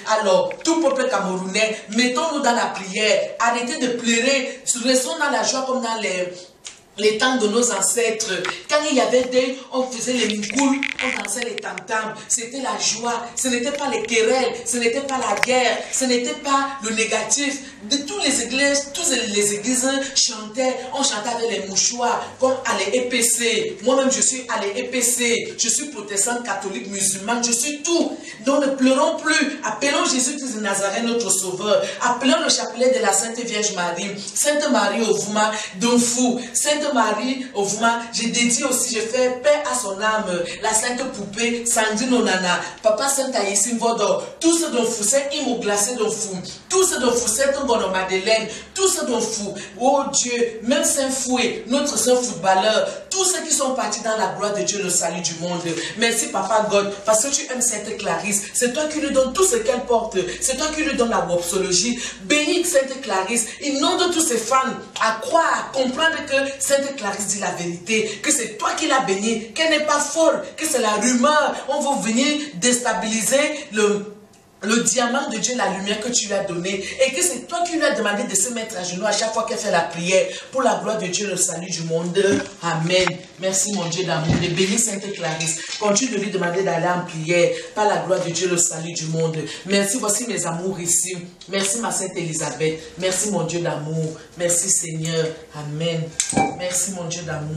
Alors, tout peuple camerounais, mettons-nous dans la prière. Arrêtez de pleurer. Restons dans la joie comme dans les temps de nos ancêtres. Quand il y avait des, on faisait les moucoules, on dansait les tam-tams. C'était la joie. Ce n'était pas les querelles, ce n'était pas la guerre, ce n'était pas le négatif. De toutes les églises chantaient, on chantait avec les mouchoirs, comme à l'EPC. Moi-même, je suis à l'EPC. Je suis protestante, catholique, musulmane, je suis tout. Donc ne pleurons plus. Appelons Jésus-Christ de Nazareth, notre sauveur. Appelons le chapelet de la Sainte Vierge Marie. Sainte Marie Ovuma, Donfou. Sainte Marie Ovuma, je dédie aussi, je fais paix à son âme. La Sainte Poupée, Sandrine Onana. Papa Sainte Aïssim Vodo. Tout ce dont fou, c'est Imo glacé dont fou. Tout ce dont fou, c'est Bonhomme Madeleine. Tout ce dont fou. Oh Dieu, même Saint Fouet, notre Saint footballeur. Tous ceux qui sont partis dans la gloire de Dieu, le salut du monde. Merci Papa God, parce que tu aimes Sainte Clarisse. C'est toi qui lui donnes tout ce qu'elle porte. C'est toi qui lui donnes la wopsologie. Bénis Sainte Clarisse. Inonde tous ses fans à croire, à comprendre que Sainte Clarisse dit la vérité. Que c'est toi qui l'as bénie. Qu'elle n'est pas folle. Que c'est la rumeur. On va venir déstabiliser le diamant de Dieu, la lumière que tu lui as donnée, et que c'est toi qui lui as demandé de se mettre à genoux à chaque fois qu'elle fait la prière, pour la gloire de Dieu, le salut du monde. Amen. Merci mon Dieu d'amour. Et bénis Sainte Clarisse. Continue de lui demander d'aller en prière, par la gloire de Dieu, le salut du monde. Merci, voici mes amours ici. Merci ma Sainte Élisabeth. Merci mon Dieu d'amour. Merci Seigneur. Amen. Merci mon Dieu d'amour.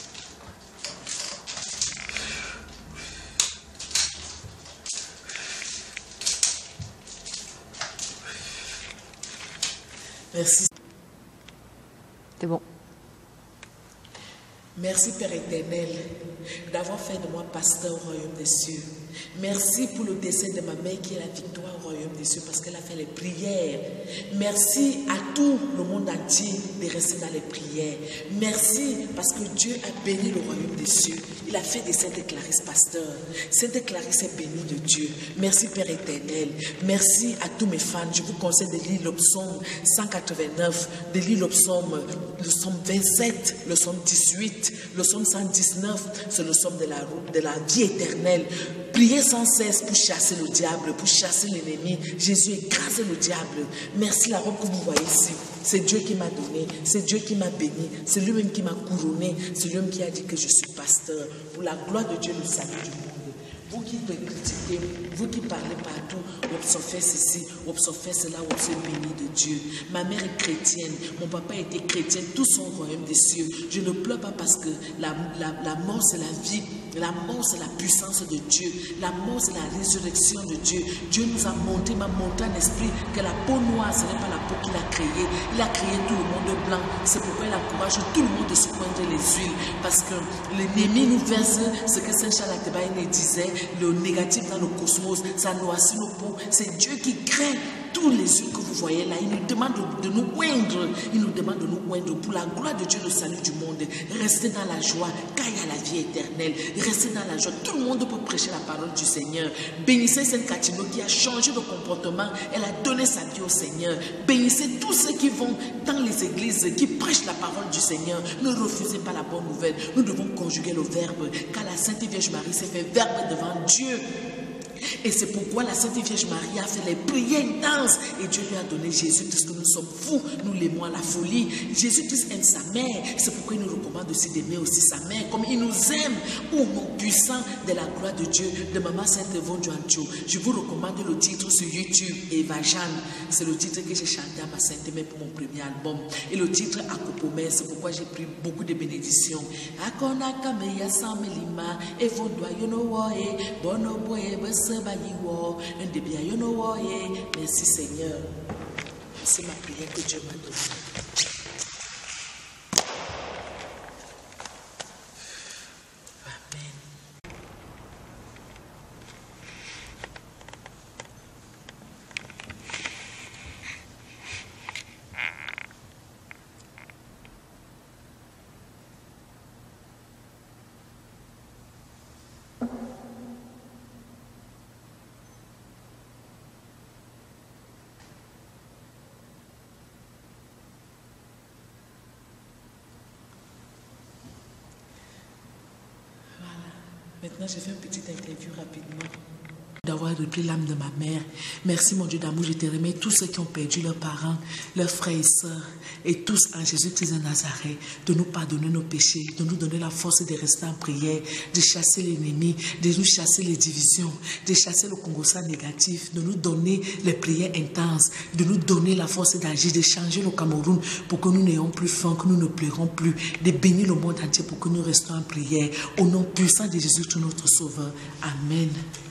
Merci. C'est bon. Merci Père éternel d'avoir fait de moi pasteur au royaume des cieux. Merci pour le décès de ma mère qui est la victoire au royaume des cieux parce qu'elle a fait les prières. Merci à tout le monde entier de rester dans les prières. Merci parce que Dieu a béni le royaume des cieux. Il a fait de Sainte Clarisse pasteur. Sainte Clarisse est bénie de Dieu. Merci Père éternel. Merci à tous mes fans. Je vous conseille de lire le psaume 189, de lire le psaume 27, le psaume 18, le psaume 119. C'est le psaume de la vie éternelle. Priez sans cesse pour chasser le diable, pour chasser l'ennemi. Jésus écrase le diable. Merci la robe que vous voyez ici. C'est Dieu qui m'a donné, c'est Dieu qui m'a béni, c'est lui-même qui m'a couronné, c'est lui-même qui a dit que je suis pasteur. Pour la gloire de Dieu, le salut du monde. Vous qui critiquez, vous qui parlez partout, observez ceci, observez cela, observez béni de Dieu. Ma mère est chrétienne, mon papa était chrétien, tout son royaume des cieux. Je ne pleure pas parce que la mort c'est la vie, la mort c'est la puissance de Dieu, la mort c'est la résurrection de Dieu. Dieu nous a monté, m'a monté en esprit que la peau noire ce n'est pas la peau qu'il a créée. Il a créé tout le monde blanc. C'est pourquoi il encourage tout le monde de se prendre les huiles. Parce que l'ennemi nous verse ce que Saint Charles Actebaïne disait, le négatif dans le cosmos, ça noircit nos peaux. C'est Dieu qui crée tous les huiles que vous voyez là. Il nous demande de nous oindre. Il nous demande de nous oindre pour la gloire de Dieu, le salut du monde. Restez dans la joie, car il y a la vie éternelle. Restez dans la joie. Tout le monde peut prêcher la parole du Seigneur. Bénissez Sainte Catino qui a changé de comportement. Elle a donné sa vie au Seigneur. Bénissez tous ceux qui vont dans les églises, qui prêchent la parole du Seigneur. Ne refusez pas la bonne nouvelle. Nous devons conjuguer le verbe, car la Sainte Vierge Marie s'est fait verbe devant Dieu. Et c'est pourquoi la Sainte Vierge Marie a fait les prières intenses. Et Dieu lui a donné Jésus-Christ, que nous sommes fous. Nous l'aimons à la folie. Jésus-Christ aime sa mère. C'est pourquoi il nous recommande aussi d'aimer aussi sa mère. Comme il nous aime. Oh mon puissant de la gloire de Dieu. De Maman Sainte Yvonne Duancho. Je vous recommande le titre sur YouTube. Eva Jeanne. C'est le titre que j'ai chanté à ma Sainte Mère pour mon premier album. Et le titre Akopomé. C'est pourquoi j'ai pris beaucoup de bénédictions. Akonaka meya samelima. Evon doyono bono boye. Merci Seigneur. C'est ma prière que Dieu m'a donnée. Maintenant, je fais une petite interview rapidement. d'avoir repris l'âme de ma mère. Merci mon Dieu d'amour, je te remets tous ceux qui ont perdu leurs parents, leurs frères et sœurs, et tous en Jésus-Christ de Nazareth, de nous pardonner nos péchés, de nous donner la force de rester en prière, de chasser l'ennemi, de nous chasser les divisions, de chasser le congossa négatif, de nous donner les prières intenses, de nous donner la force d'agir, de changer le Cameroun pour que nous n'ayons plus faim, que nous ne pleurons plus, de bénir le monde entier pour que nous restons en prière. Au nom puissant de Jésus, notre Sauveur. Amen.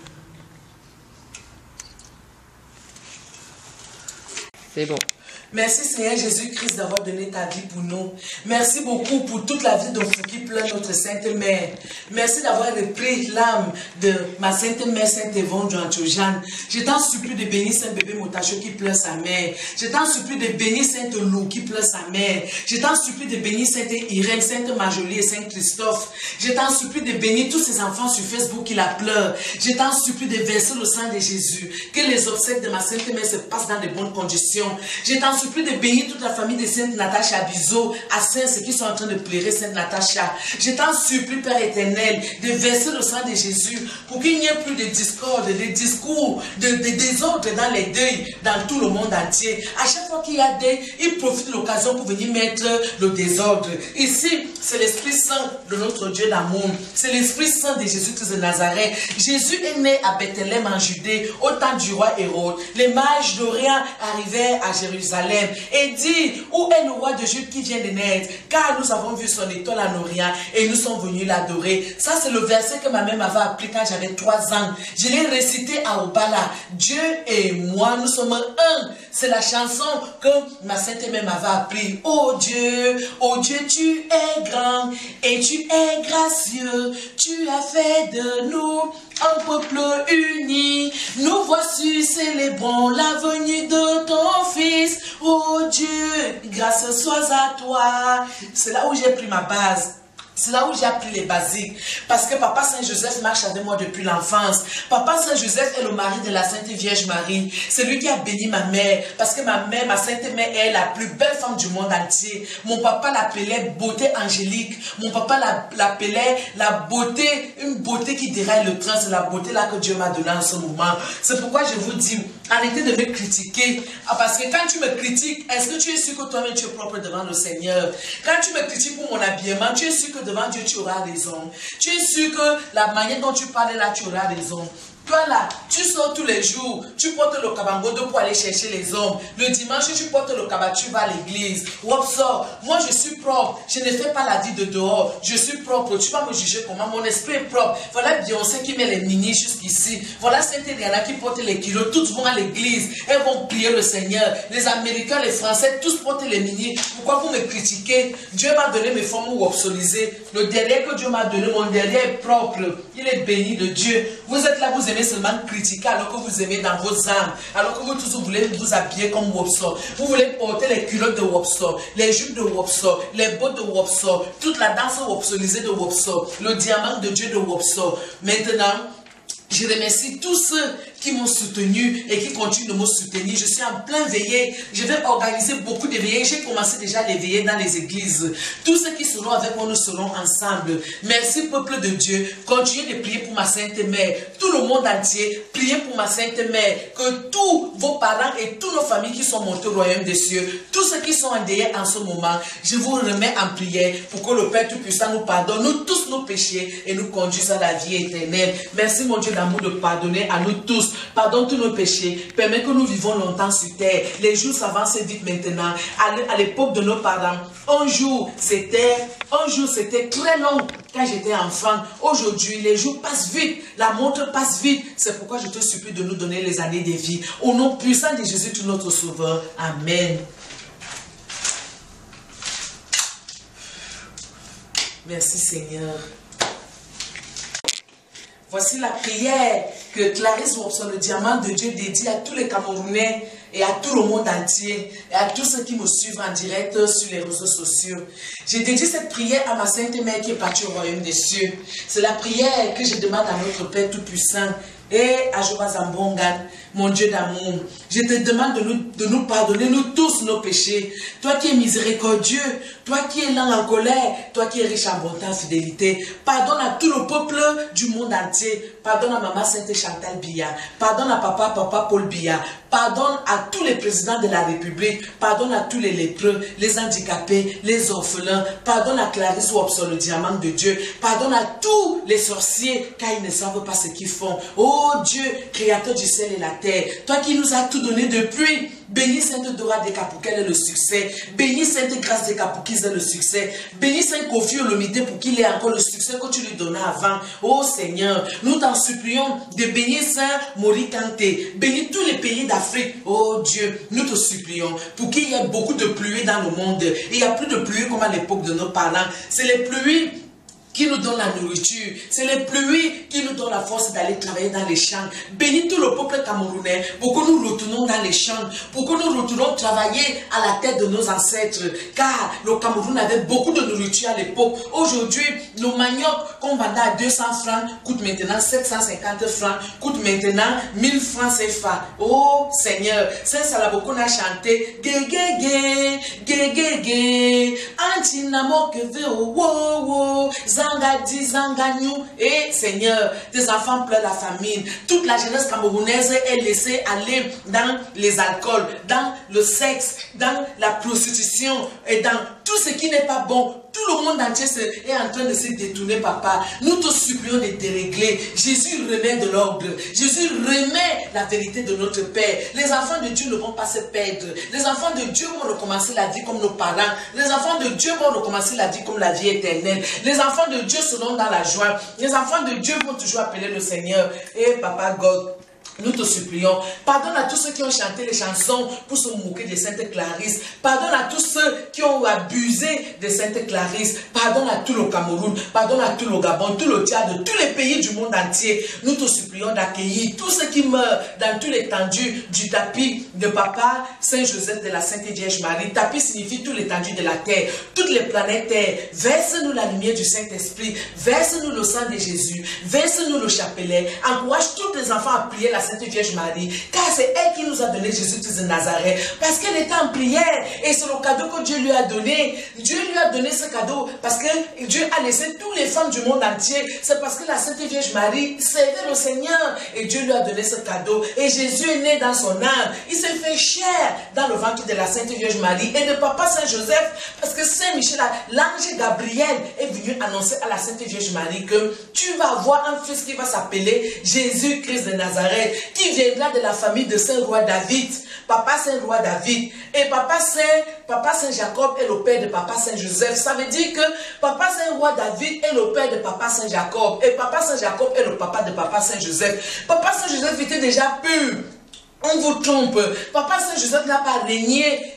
C'est bon. Merci Seigneur Jésus-Christ d'avoir donné ta vie pour nous. Merci beaucoup pour toute la vie de vous qui pleure notre Sainte Mère. Merci d'avoir repris l'âme de ma Sainte Mère, Sainte Yvonne Jeanne. Je t'en supplie de bénir Saint bébé Motacho qui pleure sa mère. Je t'en supplie de bénir Sainte Lou qui pleure sa mère. Je t'en supplie de bénir Sainte Irène, Sainte Marjolie et Saint Christophe. Je t'en supplie de bénir tous ces enfants sur Facebook qui la pleurent. Je t'en supplie de verser le sang de Jésus. Que les obsèques de ma Sainte Mère se passent dans de bonnes conditions. Je t'en supplie de bénir toute la famille de Sainte Natacha Bizot, à Saint, ceux qui sont en train de pleurer Sainte Natacha. Je t'en supplie, Père éternel, de verser le sang de Jésus pour qu'il n'y ait plus de discorde, de discours, de désordre dans les deuils, dans tout le monde entier. À chaque fois qu'il y a deuil, il profite de l'occasion pour venir mettre le désordre. Ici, c'est l'Esprit Saint de notre Dieu d'amour. C'est l'Esprit Saint de Jésus-Christ de Nazareth. Jésus est né à Bethléem en Judée, au temps du roi Hérode. Les mages d'Orient arrivaient à Jérusalem et dit, où est le roi de Jude qui vient de naître? Car nous avons vu son étoile en Orient et nous sommes venus l'adorer. Ça, c'est le verset que ma mère m'avait appris quand j'avais 3 ans. Je l'ai récité à Obala. Dieu et moi, nous sommes un. C'est la chanson que ma sainte mère m'avait appris. Oh Dieu, tu es grand et tu es gracieux. Tu as fait de nous un peuple uni. Nous voici célébrons la venue de ton Fils. Oh Dieu, grâce soit à toi. C'est là où j'ai pris ma base. C'est là où j'ai appris les basiques. Parce que Papa Saint-Joseph marche avec moi depuis l'enfance. Papa Saint-Joseph est le mari de la Sainte Vierge Marie. C'est lui qui a béni ma mère. Parce que ma mère, ma Sainte Mère, est la plus belle femme du monde entier. Mon papa l'appelait beauté angélique. Mon papa l'appelait la beauté, une beauté qui déraille le train. C'est la beauté là que Dieu m'a donnée en ce moment. C'est pourquoi je vous dis, arrêtez de me critiquer. Parce que quand tu me critiques, est-ce que tu es sûr que toi-même tu es propre devant le Seigneur? Quand tu me critiques pour mon habillement, tu es sûr que devant Dieu tu auras raison. Tu es sûr que la manière dont tu parles là, tu auras raison. Toi là, tu sors tous les jours, tu portes le kabangodo pour aller chercher les hommes. Le dimanche, tu portes le kaba, tu vas à l'église. Wopsor, moi je suis propre, je ne fais pas la vie de dehors, je suis propre. Tu vas me juger comment? Mon esprit est propre. Voilà Beyoncé qui met les mini jusqu'ici. Voilà Sainte Rihanna qui porte les kilos. Toutes vont à l'église, elles vont prier le Seigneur. Les Américains, les Français, tous portent les mini. Pourquoi vous me critiquez? Dieu m'a donné mes formes wopsolisées. Le derrière que Dieu m'a donné, mon derrière est propre. Il est béni de Dieu. Vous êtes là, vous aimez seulement critiquer alors que vous aimez dans vos âmes, alors que vous tous vous voulez vous habiller comme Wopsor. Vous voulez porter les culottes de Wopsor, les jupes de Wopsor, les bottes de Wopsor, toute la danse wopsolisée de Wopsor, le diamant de Dieu de Wopsor. Maintenant, je remercie tous ceux qui m'ont soutenu et qui continuent de me soutenir. Je suis en plein veillée. Je vais organiser beaucoup de veillées. J'ai commencé déjà les veillées dans les églises. Tous ceux qui seront avec moi, nous serons ensemble. Merci, peuple de Dieu. Continuez de prier pour ma Sainte Mère. Tout le monde entier, priez pour ma Sainte Mère. Que tous vos parents et toutes nos familles qui sont montées au royaume des cieux, tous ceux qui sont endeuillés en ce moment, je vous remets en prière pour que le Père Tout-Puissant nous pardonne, nous tous nos péchés et nous conduise à la vie éternelle. Merci, mon Dieu d'amour, de pardonner à nous tous. Pardonne tous nos péchés. Permets que nous vivons longtemps sur terre. Les jours s'avancent vite maintenant. À l'époque de nos parents, un jour c'était très long quand j'étais enfant. Aujourd'hui, les jours passent vite. La montre passe vite. C'est pourquoi je te supplie de nous donner les années de vie. Au nom puissant de Jésus, tout notre Sauveur. Amen. Merci Seigneur. Voici la prière que Clarisse Wopsor, le diamant de Dieu, dédie à tous les Camerounais et à tout le monde entier et à tous ceux qui me suivent en direct sur les réseaux sociaux. J'ai dédié cette prière à ma Sainte Mère qui est partie au royaume des cieux. C'est la prière que je demande à notre Père Tout-Puissant et à Joa Zambongan. mon Dieu d'amour, je te demande de nous pardonner, nous tous, nos péchés. Toi qui es miséricordieux, toi qui es lent en colère, toi qui es riche en bonté, en fidélité. Pardonne à tout le peuple du monde entier. Pardonne à maman Sainte Chantal Biya. Pardonne à papa Paul Biya. Pardonne à tous les présidents de la République. Pardonne à tous les lépreux, les handicapés, les orphelins. Pardonne à Clarisse Wopson, le diamant de Dieu. Pardonne à tous les sorciers, car ils ne savent pas ce qu'ils font. Oh Dieu, créateur du ciel et la terre, toi qui nous as tout donné depuis. Bénis Sainte Dora de Kapou, qu'elle ait le succès. Bénis Sainte Grâce de Kapou, qu'il ait le succès. Bénis Saint Kofi Olomide pour qu'il ait encore le succès que tu lui donnais avant. Oh Seigneur, nous t'en supplions de bénir Saint Maurice Kanté. Bénis tous les pays d'Afrique. Oh Dieu, nous te supplions pour qu'il y ait beaucoup de pluie dans le monde. Il n'y a plus de pluie comme à l'époque de nos parents. C'est les pluies qui nous donne la nourriture. C'est les pluies qui nous donnent la force d'aller travailler dans les champs. Bénis tout le peuple camerounais pour que nous retournons dans les champs, pour que nous retournons travailler à la tête de nos ancêtres. Car le Cameroun avait beaucoup de nourriture à l'époque. Aujourd'hui, le manioc qu'on vendait à 200 francs coûte maintenant 750 francs, coûte maintenant 1000 francs CFA. Oh Seigneur, Saint Salaboko a chanté Gé gé gé, gé gé gé, antinamo que ve wo wo. Zangadi, Zanganyou, et Seigneur, tes enfants pleurent la famine. Toute la jeunesse camerounaise est laissée aller dans les alcools, dans le sexe, dans la prostitution et dans tout ce qui n'est pas bon. Tout le monde entier est en train de se détourner, papa. Nous te supplions de dérégler. Jésus remet de l'ordre. Jésus remet la vérité de notre Père. Les enfants de Dieu ne vont pas se perdre. Les enfants de Dieu vont recommencer la vie comme nos parents. Les enfants de Dieu vont recommencer la vie comme la vie éternelle. Les enfants de Dieu seront dans la joie. Les enfants de Dieu vont toujours appeler le Seigneur. Et Papa God, nous te supplions, pardonne à tous ceux qui ont chanté les chansons pour se moquer de Sainte Clarisse. Pardonne à tous ceux qui ont abusé de Sainte Clarisse. Pardonne à tout le Cameroun, pardonne à tout le Gabon, tout le Tchad, tous les pays du monde entier. Nous te supplions d'accueillir tous ceux qui meurent dans toute l'étendue du tapis de Papa Saint-Joseph de la Sainte Vierge Marie. Tapis signifie toute l'étendue de la terre, toutes les planètes terre. Verse-nous la lumière du Saint-Esprit, verse-nous le sang de Jésus, verse-nous le chapelet. Encourage tous les enfants à prier la Sainte Vierge Marie, car c'est elle qui nous a donné Jésus-Christ de Nazareth, parce qu'elle était en prière, et c'est le cadeau que Dieu lui a donné. Dieu lui a donné ce cadeau, parce que Dieu a laissé toutes les femmes du monde entier, c'est parce que la Sainte Vierge Marie servait le Seigneur, et Dieu lui a donné ce cadeau, et Jésus est né dans son âme, il s'est fait chair dans le ventre de la Sainte Vierge Marie, et de Papa Saint-Joseph, parce que Saint-Michel, l'ange Gabriel, est venu annoncer à la Sainte Vierge Marie que tu vas avoir un fils qui va s'appeler Jésus-Christ de Nazareth, qui viendra de la famille de Saint-Roi David, Papa Saint-Roi David. Et Papa Saint-Jacob est le père de Papa Saint-Joseph. Ça veut dire que Papa Saint-Roi David est le père de Papa Saint-Jacob. Et Papa Saint-Jacob est le papa de Papa Saint-Joseph. Papa Saint-Joseph était déjà pur. On vous trompe. Papa Saint-Joseph n'a pas régné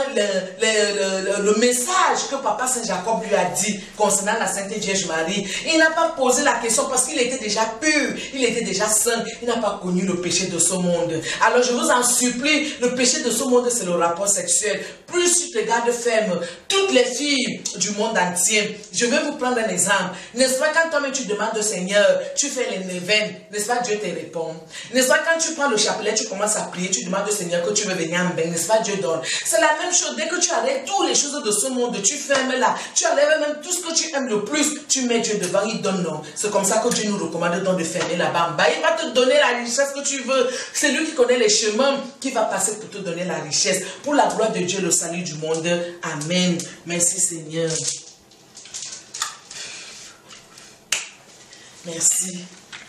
le message que Papa Saint-Jacob lui a dit concernant la Sainte Vierge Marie. Il n'a pas posé la question parce qu'il était déjà pur, il était déjà saint, il n'a pas connu le péché de ce monde. Alors je vous en supplie, le péché de ce monde c'est le rapport sexuel. Plus tu te gardes ferme, toutes les filles du monde entier, je vais vous prendre un exemple. N'est-ce pas quand toi-même tu demandes au Seigneur, tu fais les neuvaines, n'est-ce pas Dieu te répond. N'est-ce pas quand tu prends le chapelet, tu commences à prier, tu demandes au Seigneur que tu veux venir en bain, n'est-ce pas Dieu donne. C'est la même chose, dès que tu arrêtes toutes les choses de ce monde, tu fermes là, tu enlèves même tout ce que tu aimes le plus, tu mets Dieu devant, il donne non. C'est comme ça que Dieu nous recommande donc de fermer là-bas. Il va te donner la richesse que tu veux. C'est lui qui connaît les chemins qui va passer pour te donner la richesse. Pour la gloire de Dieu, le salut du monde. Amen. Merci Seigneur. Merci.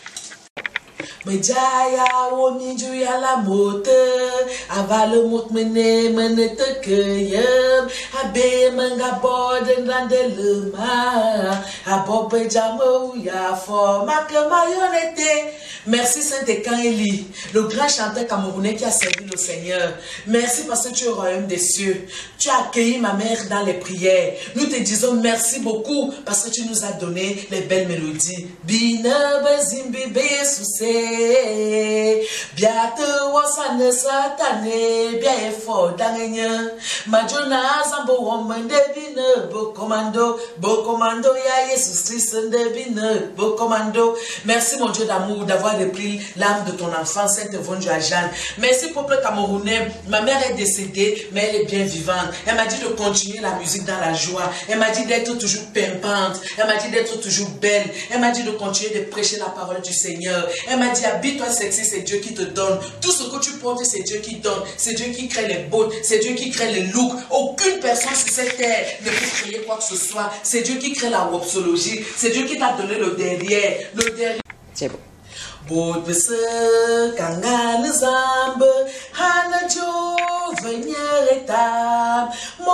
Mejaya woniju ya la mote avale mot mene menete keyem abe manga borden rande lema abobe jamo ya forma que mayonete. Merci Saint-Écan-Élie, le grand chanteur camerounais qui a servi le Seigneur. Merci parce que tu es au royaume des cieux. Tu as accueilli ma mère dans les prières. Nous te disons merci beaucoup parce que tu nous as donné les belles mélodies. Bina bazimbi besuse, biate wasane satane, ne bien et fort d'angenya. Majona zambo woman devine beau commando ya Jesus Christ devine beau commando. Merci mon Dieu d'amour d'avoir repris l'âme de ton enfant Sainte Yvonne Jeanne. Merci peuple camerounais. Ma mère est décédée mais elle est bien vivante. Elle m'a dit de continuer la musique dans la joie. Elle m'a dit d'être toujours pimpante. Elle m'a dit d'être toujours belle. Elle m'a dit de continuer de prêcher la parole du Seigneur. Elle m'a dit habille-toi sexy, c'est Dieu qui te donne. Tout ce que tu portes, c'est Dieu qui donne. C'est Dieu qui crée les bottes. C'est Dieu qui crée les looks. Aucune personne sur cette terre ne peut créer quoi que ce soit. C'est Dieu qui crée la wopsologie. C'est Dieu qui t'a donné le derrière. Le derrière. C'est bon. Botbese kangane zambe hanajo venyereta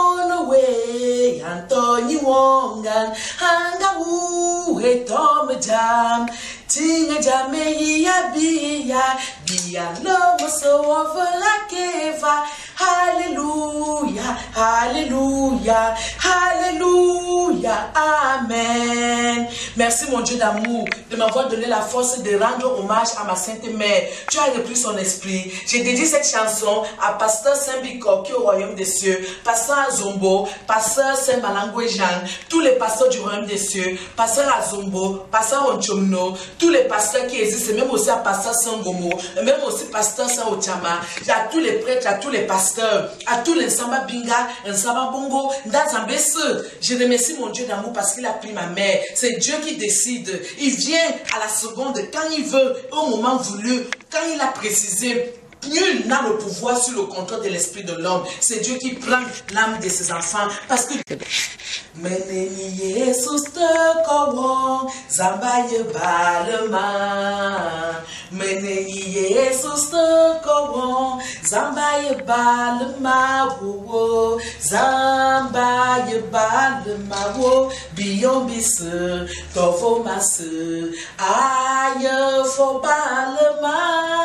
monowe Anthony Wongan hanga uhetom jam tinga jame ya biya no moso overa keva. Alléluia, alléluia, alléluia, amen. Merci mon Dieu d'amour de m'avoir donné la force de rendre hommage à ma Sainte Mère. Tu as repris son esprit. J'ai dédié cette chanson à Pasteur Saint-Bicor qui est au royaume des cieux, Pasteur Azombo, Pasteur Saint-Malangwe Jean, tous les pasteurs du royaume des cieux, Pasteur Azombo, Pasteur Onchomno, tous les pasteurs qui existent, même aussi à Pasteur Sangomo, même aussi Pasteur Saint-Ochama, à tous les prêtres, à tous les pasteurs, à tous les Nsamba Binga, Nsamba Bongo, Ndazambese. Je remercie mon Dieu d'amour parce qu'il a pris ma mère. C'est Dieu qui décide. Il vient à la seconde quand il veut, au moment voulu, quand il a précisé. Nul n'a le pouvoir sur le contrôle de l'esprit de l'homme. C'est Dieu qui prend l'âme de ses enfants. Parce que Meneni Jesus te kowon Zambaye balema. Meneni Jesus te kowon Zambaye balema wo. Zambaye balema wo. Biyon bise Tofo masse Aye fo balema.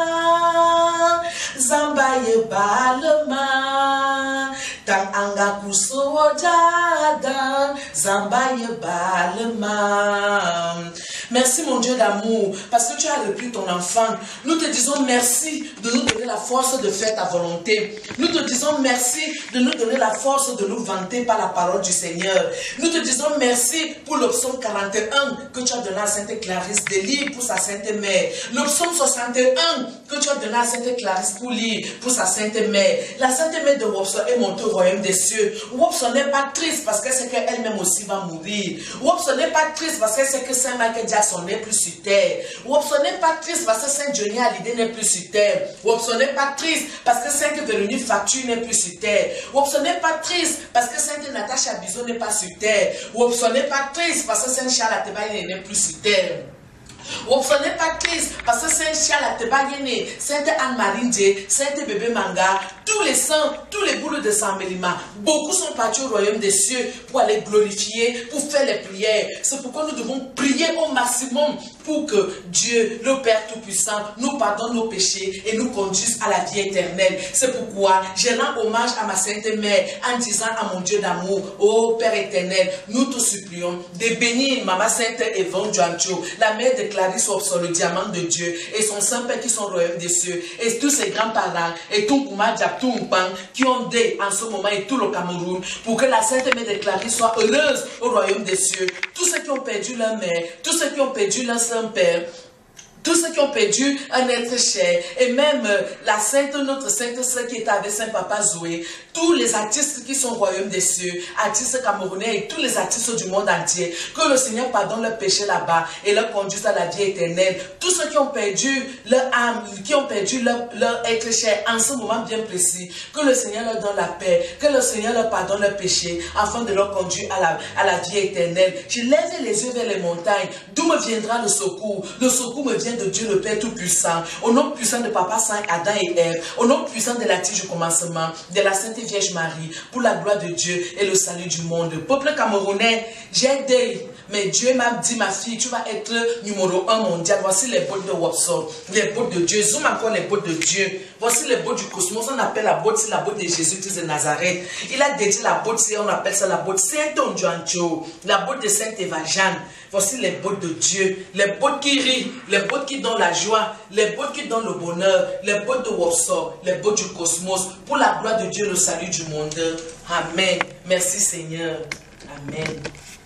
Zambaye balema Tang anga kuso jada Zambaye balema. Merci mon Dieu d'amour parce que tu as repris ton enfant. Nous te disons merci de nous donner la force de faire ta volonté. Nous te disons merci de nous donner la force de nous vanter par la parole du Seigneur. Nous te disons merci pour le psaume 41 que tu as donné à Sainte Clarisse de lire pour sa Sainte Mère. Le psaume 61 que tu as donné à Sainte Clarisse pour lire pour sa Sainte Mère. La Sainte Mère de Wopson est montée au royaume des cieux. Wopson n'est pas triste parce qu'elle sait qu'elle-même aussi va mourir. Wopson n'est pas triste parce qu'elle sait que Saint Michael Jackson n'est plus sur terre. Wopson n'est pas triste parce que Saint Johnny Hallyday n'est plus sur terre. Wopson n'est pas triste parce que Sainte Véronique Facture n'est plus sur terre. Wopson n'est pas triste parce que Sainte Natacha Bizot n'est pas sur terre. Wopson n'est pas triste parce que Saint Charles Atebaye n'est plus sur terre. Wopson n'est pas triste parce que Saint Charles Atebaye, Sainte Anne-Marie Ndje, Sainte Bébé Manga, tous les saints, tous les boulots de Saint Mélima, beaucoup sont partis au royaume des cieux pour aller glorifier, pour faire les prières. C'est pourquoi nous devons prier au maximum pour que Dieu, le Père Tout-Puissant, nous pardonne nos péchés et nous conduise à la vie éternelle. C'est pourquoi je rends hommage à ma Sainte Mère en disant à mon Dieu d'amour, ô Père éternel, nous te supplions de bénir Maman Sainte Yvonne Jeanne, la mère de Clarisse Wopson, le diamant de Dieu, et son Saint-Père qui sont au royaume des cieux, et tous ses grands-parents, et tout Kouma Diap, tout Mpang, qui ont dé en ce moment et tout le Cameroun, pour que la Sainte Mère de Clarisse soit heureuse au royaume des cieux. Tous ceux qui ont perdu leur mère, tous ceux qui ont perdu leur Saint-Père, tous ceux qui ont perdu un être cher, et même la sainte, notre sainte sœur qui est avec Saint-Papa Zoé, tous les artistes qui sont au royaume des cieux, artistes camerounais et tous les artistes du monde entier, que le Seigneur pardonne leurs péchés là-bas et leur conduise à la vie éternelle. Tous ceux qui ont perdu leur âme, qui ont perdu leur être cher en ce moment bien précis, que le Seigneur leur donne la paix, que le Seigneur leur pardonne leurs péchés afin de leur conduire à la vie éternelle. Je lève les yeux vers les montagnes, d'où me viendra le secours? Le secours me vient de Dieu le Père Tout-Puissant, au nom puissant de Papa Saint Adam et Ève, au nom puissant de la tige du commencement, de la Sainte Vierge Marie, pour la gloire de Dieu et le salut du monde. Peuple camerounais, j'ai aidé Mais Dieu m'a dit, ma fille, tu vas être numéro 1 mondial. Voici les bottes de Watson, les bottes de Dieu. Zoom encore les bottes de Dieu. Voici les bottes du cosmos. On appelle la botte, c'est la botte de Jésus-Christ de Nazareth. Il a dédié la botte, on appelle ça la botte Saint-Onjuancho, la botte de Saint-Évagène. Voici les bottes de Dieu, les bottes qui rient, les bottes qui donnent la joie, les bottes qui donnent le bonheur, les bottes de Watson, les bottes du cosmos, pour la gloire de Dieu, le salut du monde. Amen. Merci Seigneur. Amen.